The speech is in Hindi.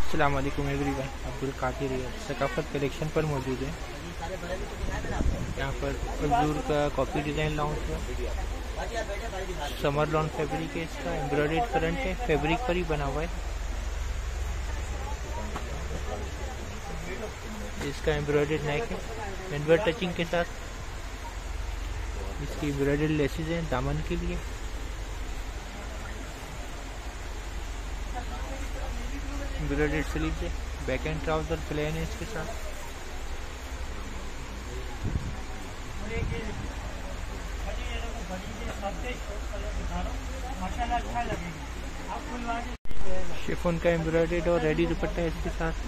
अस्सलाम वालेकुम एवरीवन, अब्दुल कादिर सकाफत कलेक्शन पर मौजूद है। यहाँ पर हजूर का कॉपी डिज़ाइन लॉन्च है, समर लॉन फैब्रिक है, इसका एम्ब्रॉयडर्ड फ्रंट है, फैब्रिक पर ही बना हुआ है। इसका एम्ब्रॉयडर्ड नेक है एंडवर टचिंग के साथ। इसकी एम्ब्रॉयडर्ड लेसेस हैं दामन के लिए। एम्ब्रॉयडर्ड स्लीव्स है, बैक एंड ट्राउजर प्लेन है इसके साथ। शिफॉन का एम्ब्रॉयडर्ड और रेडी दुपट्टा है इसके साथ।